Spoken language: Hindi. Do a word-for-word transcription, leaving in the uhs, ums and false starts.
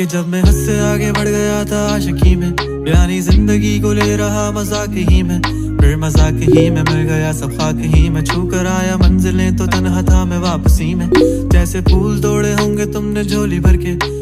कि जब मैं हद से आगे बढ़ गया था आशिकी में, यानी जिंदगी को ले रहा मजाक ही में, फिर मजाक ही में मिल गया सब खाक ही में। छू कर आया मंजिलें तो तन्हा था मैं वापसी में, जैसे फूल तोड़े होंगे तुमने झोली भर के।